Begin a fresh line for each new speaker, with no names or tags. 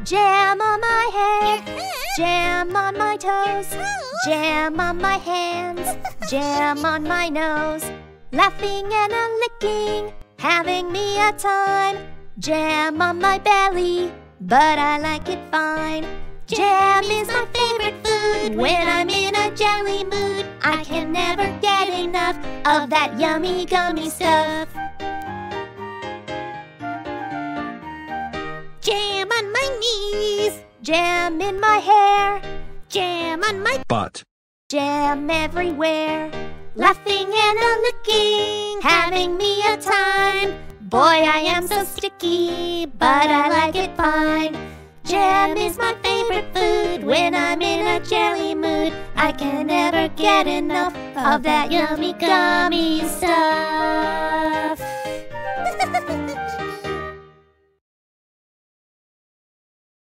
Jam on my hair, jam on my toes, jam on my hands, jam on my nose. Laughing and a-licking, having me a time. Jam on my belly, but I like it fine. Jam is my favorite food when I'm in a jelly mood. I can never get enough of that yummy gummy stuff. Jam on my knees, jam in my hair, jam on my
butt,
jam everywhere. Laughing and a-licking, having me a time. Boy, I am so sticky, but I like it fine. Jam is my favorite food when I'm in a jelly mood. I can never get enough of that yummy gummy stuff.